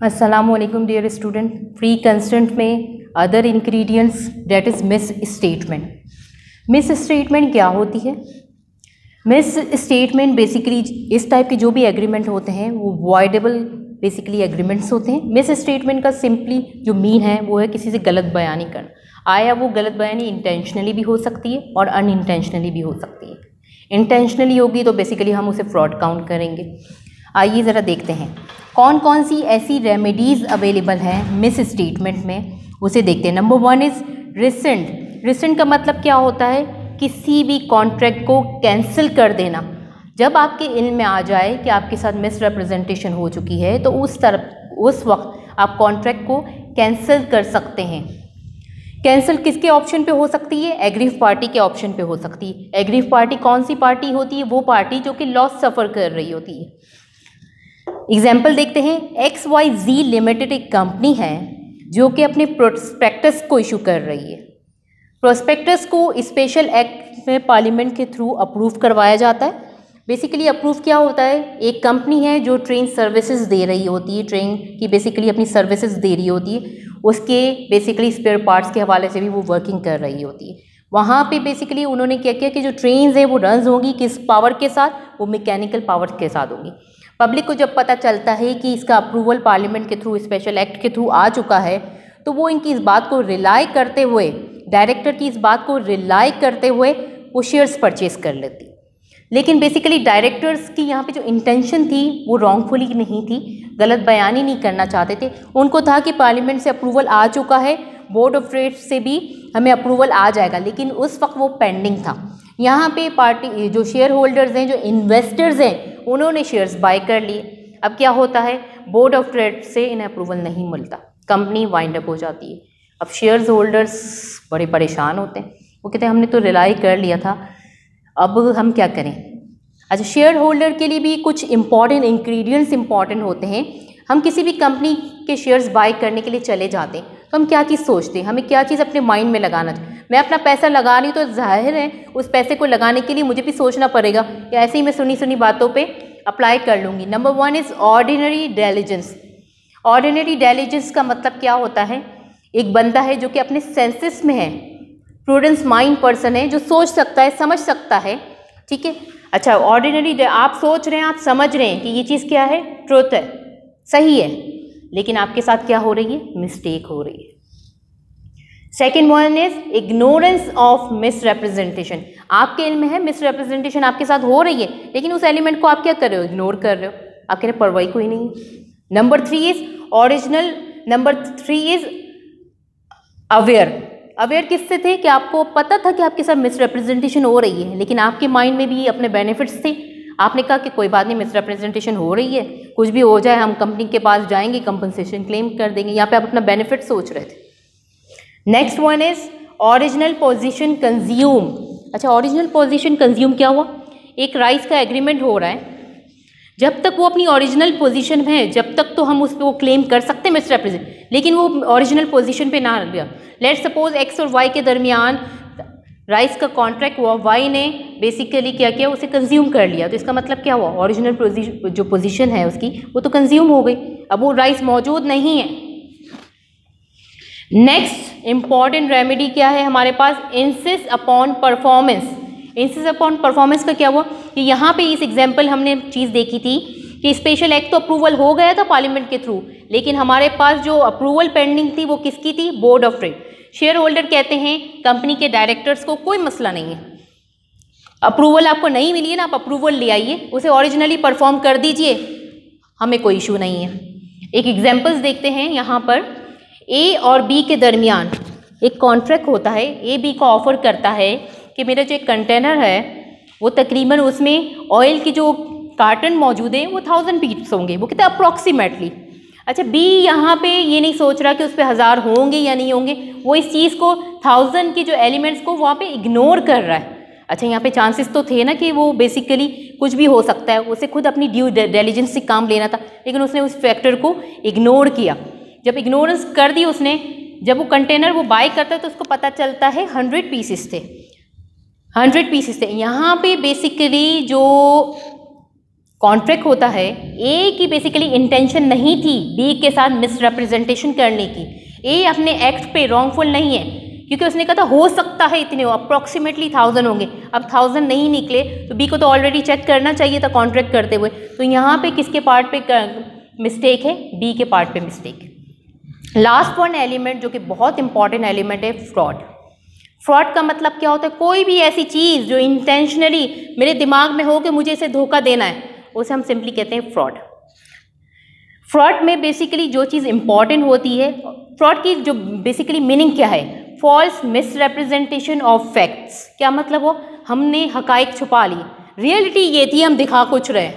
अस्सलामुअलैकुम dear student. Free constant में other ingredients that is misstatement. Misstatement क्या होती है? मिस स्टेटमेंट बेसिकली इस टाइप के जो भी एग्रीमेंट होते हैं वो वॉइडेबल बेसिकली एग्रीमेंट्स होते हैं। मिस स्टेटमेंट का सिंपली जो मीन है वो है किसी से गलत बयानी करना। आया वो गलत बयानी इंटेंशनली भी हो सकती है और अनइंटेंशनली भी हो सकती है। इंटेंशनली होगी तो बेसिकली हम उसे फ्रॉड काउंट करेंगे। आइए ज़रा देखते हैं कौन कौन सी ऐसी रेमेडीज़ अवेलेबल हैं मिस स्टेटमेंट में, उसे देखते हैं। Number 1 is recent. रिसेंट का मतलब क्या होता है? किसी भी कॉन्ट्रैक्ट को कैंसिल कर देना। जब आपके इल्म में आ जाए कि आपके साथ मिस रिप्रेजेंटेशन हो चुकी है तो उस वक्त आप कॉन्ट्रैक्ट को कैंसिल कर सकते हैं। कैंसिल किसके ऑप्शन पे हो सकती है? एग्रीव पार्टी के ऑप्शन पे हो सकती है। एग्रीव पार्टी कौन सी पार्टी होती है? वो पार्टी जो कि लॉस सफ़र कर रही होती है। एग्जाम्पल देखते हैं। XYZ लिमिटेड एक कंपनी है जो कि अपने प्रोस्पेक्टस को इशू कर रही है। प्रोस्पेक्टस को स्पेशल एक्ट में पार्लियामेंट के थ्रू अप्रूव करवाया जाता है। बेसिकली अप्रूव क्या होता है? एक कंपनी है जो ट्रेन सर्विसेज दे रही होती है, ट्रेन की बेसिकली अपनी सर्विसेज दे रही होती है, उसके बेसिकली स्पेयर पार्ट्स के हवाले से भी वो वर्किंग कर रही होती है। वहाँ पे बेसिकली उन्होंने क्या किया कि जो ट्रेन्स हैं वो रन होंगी किस पावर के साथ? वो मैकेनिकल पावर के साथ होंगी। पब्लिक को जब पता चलता है कि इसका अप्रूवल पार्लियामेंट के थ्रू स्पेशल एक्ट के थ्रू आ चुका है तो वो इनकी इस बात को रिलाई करते हुए, डायरेक्टर की इस बात को रिलाई करते हुए वो शेयर्स परचेज कर लेती। लेकिन बेसिकली डायरेक्टर्स की यहाँ पे जो इंटेंशन थी वो रॉन्गफुली नहीं थी, गलत बयानी नहीं करना चाहते थे। उनको था कि पार्लियामेंट से अप्रूवल आ चुका है, बोर्ड ऑफ ट्रेड से भी हमें अप्रूवल आ जाएगा, लेकिन उस वक्त वो पेंडिंग था। यहाँ पे पार्टी जो शेयर होल्डर्स हैं, जो इन्वेस्टर्स हैं, उन्होंने शेयर्स बाय कर लिए। अब क्या होता है? बोर्ड ऑफ ट्रेड से इन्हें अप्रूवल नहीं मिलता, कंपनी वाइंड अप हो जाती है। अब शेयर होल्डर्स बड़े परेशान होते हैं, वो कहते हैं हमने तो रिलाई कर लिया था, अब हम क्या करें? अच्छा, शेयर होल्डर के लिए भी कुछ इंपॉर्टेंट इंग्रेडिएंट्स इंपॉर्टेंट होते हैं। हम किसी भी कंपनी के शेयर्स बाय करने के लिए चले जाते हैं तो हम क्या चीज़ सोचते हैं, हमें क्या चीज़ अपने माइंड में लगाना चाहिए? मैं अपना पैसा लगा रही हूँ तो जाहिर है उस पैसे को लगाने के लिए मुझे भी सोचना पड़ेगा, या ऐसे ही मैं सुनी सुनी बातों पे अप्लाई कर लूँगी। Number 1 is ordinary diligence. Ordinary diligence का मतलब क्या होता है? एक बंदा है जो कि अपने सेंसेस में है, प्रूडेंस माइंड पर्सन है, जो सोच सकता है, समझ सकता है। ठीक है, अच्छा, ऑर्डिनरी आप सोच रहे हैं, आप समझ रहे हैं कि ये चीज़ क्या है? ट्रुथ है, सही है, लेकिन आपके साथ क्या हो रही है? मिस्टेक हो रही है। Second one is ignorance of misrepresentation. आपके इल्म में है मिस रिप्रेजेंटेशन आपके साथ हो रही है, लेकिन उस एलिमेंट को आप क्या कर रहे हो? इग्नोर कर रहे हो, आप कह रहे परवाही कोई नहीं है। Number 3 is original. Number 3 is aware. Aware किससे थे? कि आपको पता था कि आपके साथ मिस रिप्रेजेंटेशन हो रही है, लेकिन आपके माइंड में भी अपने बेनिफिट्स थे। आपने कहा कि कोई बात नहीं, मिस रिप्रेजेंटेशन हो रही है, कुछ भी हो जाए हम कंपनी के पास जाएंगे, कंपनसेशन क्लेम कर देंगे। यहाँ पे आप अपना बेनिफिट सोच रहे थे। Next one is original position consume. अच्छा, ओरिजिनल पोजीशन कंज्यूम क्या हुआ? एक राइस का एग्रीमेंट हो रहा है, जब तक वो अपनी ओरिजिनल पोजीशन में है जब तक तो हम उस पर वो क्लेम कर सकते हैं मिस रिप्रेजेंट, लेकिन वो ओरिजिनल पोजीशन पे ना गया। लेट्स सपोज एक्स और वाई के दरमियान राइस का कॉन्ट्रैक्ट हुआ, वाई ने बेसिकली क्या किया? उसे कंज्यूम कर लिया। तो इसका मतलब क्या हुआ? ओरिजिनल जो पोजीशन है उसकी वो तो कंज्यूम हो गई, अब वो राइस मौजूद नहीं है। नेक्स्ट इंपॉर्टेंट रेमेडी क्या है हमारे पास? Insist upon performance. Insist upon performance का क्या हुआ कि यहाँ पे इस एग्जाम्पल हमने चीज़ देखी थी कि स्पेशल एक्ट तो अप्रूवल हो गया था पार्लियामेंट के थ्रू, लेकिन हमारे पास जो अप्रूवल पेंडिंग थी वो किसकी थी? Board of trade. Share holder कहते हैं कंपनी के डायरेक्टर्स को कोई मसला नहीं है, अप्रूवल आपको नहीं मिली है ना, आप अप्रूवल ले आइए, उसे ओरिजिनली परफॉर्म कर दीजिए, हमें कोई इशू नहीं है। एक एग्जाम्पल्स देखते हैं यहाँ पर। ए और बी के दरमियान एक कॉन्ट्रैक्ट होता है। ए बी को ऑफर करता है कि मेरा जो एक कंटेनर है वो तकरीबन उसमें ऑयल की जो कार्टन मौजूद है वो 1000 पीस होंगे, वो कहते हैं अप्रॉक्सीमेटली। अच्छा, बी यहाँ पे ये नहीं सोच रहा कि उस पर 1000 होंगे या नहीं होंगे, वो इस चीज़ को 1000 की जो एलिमेंट्स को वहाँ पे इग्नोर कर रहा है। अच्छा, यहाँ पे चांसेस तो थे ना कि वो बेसिकली कुछ भी हो सकता है, उसे खुद अपनी ड्यू डिलिजेंस से काम लेना था, लेकिन उसने उस फैक्टर को इग्नोर किया। जब इग्नोरेंस कर दी उसने, जब वो कंटेनर वो बाय करता है तो उसको पता चलता है 100 पीसेस थे। यहाँ पे बेसिकली जो कॉन्ट्रैक्ट होता है, ए की बेसिकली इंटेंशन नहीं थी बी के साथ मिसरिप्रेजेंटेशन करने की, ए अपने एक्ट पे रॉन्गफुल नहीं है, क्योंकि उसने कहा था हो सकता है इतने हो, अप्रॉक्सीमेटली 1000 होंगे, अब 1000 नहीं निकले तो बी को तो ऑलरेडी चेक करना चाहिए था कॉन्ट्रैक्ट करते हुए। तो यहाँ पे किसके पार्ट पे मिस्टेक है? बी के पार्ट पे मिस्टेक। लास्ट वन एलिमेंट जो कि बहुत इंपॉर्टेंट एलिमेंट है, फ्रॉड। फ्रॉड का मतलब क्या होता है? कोई भी ऐसी चीज़ जो इंटेंशनली मेरे दिमाग में हो कि मुझे इसे धोखा देना है, उसे हम सिंपली कहते हैं फ्रॉड। फ्रॉड में बेसिकली जो चीज़ इंपॉर्टेंट होती है, फ्रॉड की जो बेसिकली मीनिंग क्या है? False misrepresentation of facts. क्या मतलब हो? हमने हकाइक छुपा ली, रियलिटी ये थी, हम दिखा कुछ रहे।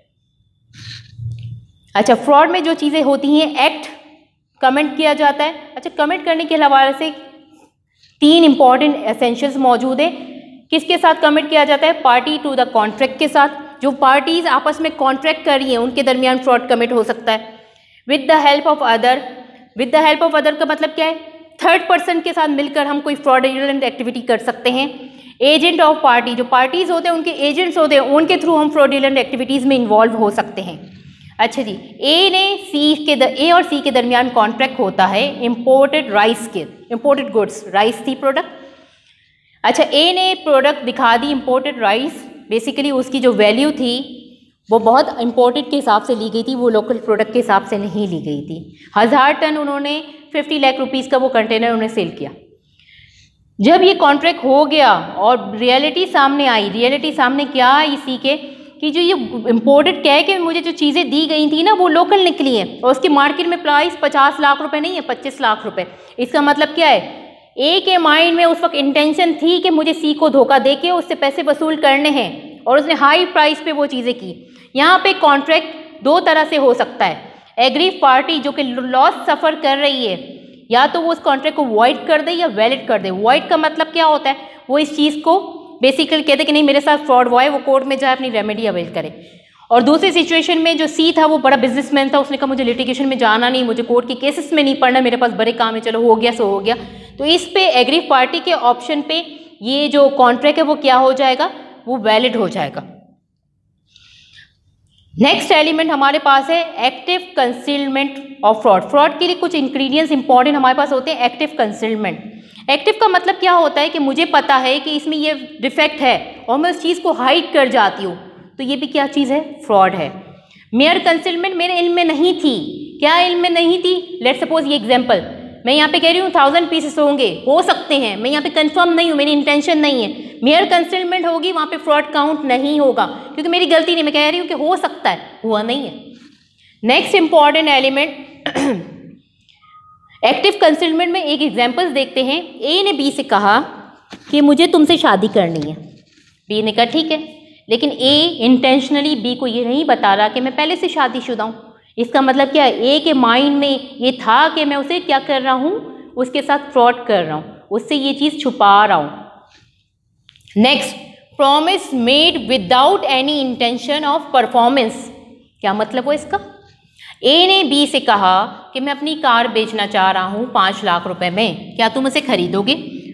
अच्छा, फ्रॉड में जो चीज़ें होती हैं, एक्ट कमेंट किया जाता है। अच्छा, कमेंट करने के हवाले से 3 इंपॉर्टेंट एसेंशियल्स मौजूद है। किसके साथ कमेंट किया जाता है? पार्टी टू द कॉन्ट्रैक्ट के साथ। जो पार्टीज आपस में कॉन्ट्रैक्ट कर रही हैं उनके दरमियान फ्रॉड कमिट हो सकता है। With the help of other. With the help of other का मतलब क्या है? थर्ड पर्सन के साथ मिलकर हम कोई फ्रॉडुलेंट एक्टिविटी कर सकते हैं। एजेंट ऑफ पार्टी, जो पार्टीज होते हैं उनके एजेंट्स होते हैं, उनके थ्रू हम फ्रॉडुलेंट एक्टिविटीज़ में इन्वॉल्व हो सकते हैं। अच्छा जी, ए और सी के दरमियान कॉन्ट्रैक्ट होता है इम्पोर्टेड राइस के, इम्पोर्टेड गुड्स, राइस थी प्रोडक्ट। अच्छा, ए ने प्रोडक्ट दिखा दी इम्पोर्टेड राइस, बेसिकली उसकी जो वैल्यू थी वो बहुत इम्पोर्टेड के हिसाब से ली गई थी, वो लोकल प्रोडक्ट के हिसाब से नहीं ली गई थी। 1000 टन उन्होंने 50 लाख रुपीज़ का वो कंटेनर उन्हें सेल किया। जब ये कॉन्ट्रैक्ट हो गया और रियलिटी सामने आई, रियलिटी सामने क्या आई इसी के कि जो ये इम्पोर्टेड क्या है कि मुझे जो चीज़ें दी गई थी ना वो लोकल निकली हैं और उसकी मार्केट में प्राइस 50 लाख रुपए नहीं है, 25 लाख रुपए। इसका मतलब क्या है? ए के माइंड में उस वक्त इंटेंशन थी कि मुझे सी को धोखा देके उससे पैसे वसूल करने हैं और उसने हाई प्राइस पे वो चीज़ें की। यहाँ पे कॉन्ट्रैक्ट 2 तरह से हो सकता है। एग्रीव पार्टी जो कि लॉस सफ़र कर रही है, या तो वो उस कॉन्ट्रैक्ट को वॉइड कर दे या वैलिड कर दे। वॉइड का मतलब क्या होता है? वो इस चीज़ को बेसिकली कहते कि नहीं मेरे साथ फ्रॉड हुआ है, वो कोर्ट में जाए अपनी रेमेडी अवेल करे। और दूसरी सिचुएशन में जो सी था वो बड़ा बिजनेसमैन था, उसने कहा मुझे लिटिगेशन में जाना नहीं, मुझे कोर्ट के केसेस में नहीं पढ़ना, मेरे पास बड़े काम है, चलो हो गया सो हो गया। तो इस पे एग्रीव पार्टी के ऑप्शन पे ये जो कॉन्ट्रैक्ट है वो क्या हो जाएगा? वो वैलिड हो जाएगा। नेक्स्ट एलिमेंट हमारे पास है active concealment of fraud. Fraud के लिए कुछ इंग्रेडिएंट्स इंपॉर्टेंट हमारे पास होते हैं। एक्टिव कंसीलमेंट, एक्टिव का मतलब क्या होता है कि मुझे पता है कि इसमें ये डिफेक्ट है और मैं उस चीज़ को हाइड कर जाती हूँ, तो ये भी क्या चीज़ है? फ्रॉड है। मेयर कंसीलमेंट, मेरे इल्म में नहीं थी। क्या इल्म में नहीं थी? लेट्स सपोज ये एग्जांपल, मैं यहाँ पे कह रही हूँ 1000 पीसेस होंगे, हो सकते हैं, मैं यहाँ पे कंफर्म नहीं हूँ, मेरी इंटेंशन नहीं है। मेयर कंसीलमेंट होगी, वहाँ पे फ्रॉड काउंट नहीं होगा क्योंकि मेरी गलती नहीं, मैं कह रही हूँ कि हो सकता है, हुआ नहीं है। Next important element active concealment में एक एग्जांपल्स देखते हैं। ए ने बी से कहा कि मुझे तुमसे शादी करनी है। बी ने कहा ठीक है, लेकिन ए इंटेंशनली बी को ये नहीं बता रहा कि मैं पहले से शादीशुदा हूँ। इसका मतलब क्या है? ए के माइंड में ये था कि मैं उसे क्या कर रहा हूँ, उसके साथ फ्रॉड कर रहा हूँ, उससे ये चीज़ छुपा रहा हूँ। Next, promise made without any intention of performance. क्या मतलब हो इसका? ए ने बी से कहा कि मैं अपनी कार बेचना चाह रहा हूँ 5 लाख रुपए में, क्या तुम उसे खरीदोगे?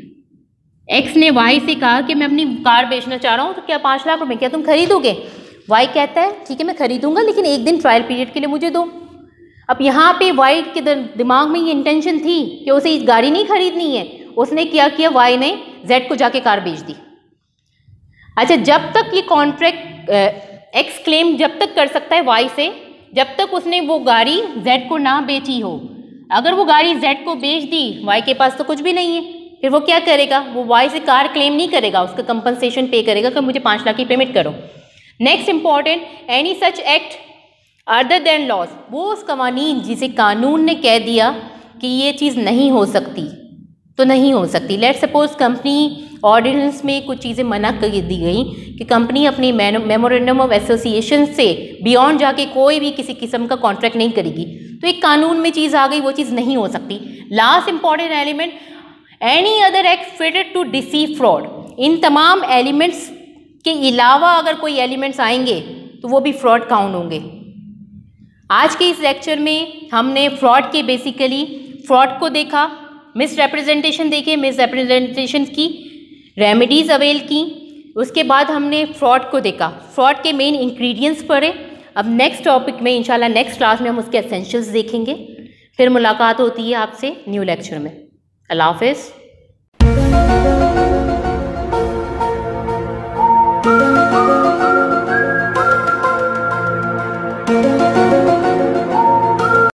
एक्स ने वाई से कहा कि मैं अपनी कार बेचना चाह रहा हूँ, तो क्या 5 लाख रुपए, क्या तुम खरीदोगे? वाई कहता है ठीक है मैं खरीदूंगा, लेकिन 1 दिन ट्रायल पीरियड के लिए मुझे दो। अब यहाँ पे वाई के दिमाग में ये इंटेंशन थी कि उसे इस गाड़ी नहीं खरीदनी है। उसने क्या किया? वाई ने जेड को जाके कार बेच दी। अच्छा, जब तक ये कॉन्ट्रैक्ट एक्स क्लेम जब तक कर सकता है वाई से, जब तक उसने वो गाड़ी जेड को ना बेची हो। अगर वो गाड़ी जेड को बेच दी, वाई के पास तो कुछ भी नहीं है, फिर वो क्या करेगा? वो वाई से कार क्लेम नहीं करेगा, उसका कंपनसेशन पे करेगा कि मुझे 5 लाख की पेमेंट करो। Next important, any such act other than laws, वो उस कवानीन जिसे कानून ने कह दिया कि ये चीज़ नहीं हो सकती तो नहीं हो सकती। लेट्स सपोज कंपनी ऑर्डिनेंस में कुछ चीज़ें मना कर दी गई कि कंपनी अपनी मेमोरेंडम ऑफ एसोसिएशन से बियॉन्ड जाके कोई भी किसी किस्म का कॉन्ट्रैक्ट नहीं करेगी, तो एक कानून में चीज़ आ गई, वो चीज़ नहीं हो सकती। Last important element, any other act fitted to deceive fraud. इन तमाम एलिमेंट्स के अलावा अगर कोई एलिमेंट्स आएंगे तो वो भी फ्रॉड काउंट होंगे। आज के इस लेक्चर में हमने फ्रॉड के बेसिकली फ्रॉड को देखा, मिस रिप्रेजेंटेशन देखे, मिस रिप्रेजेंटेशन की रेमेडीज़ अवेल की, उसके बाद हमने फ्रॉड को देखा, फ्रॉड के मेन इंग्रेडिएंट्स पढ़े, अब नेक्स्ट टॉपिक में इंशाल्लाह नेक्स्ट क्लास में हम उसके एसेंशियल्स देखेंगे। फिर मुलाकात होती है आपसे न्यू लेक्चर में। अल्लाह हाफ़िज़।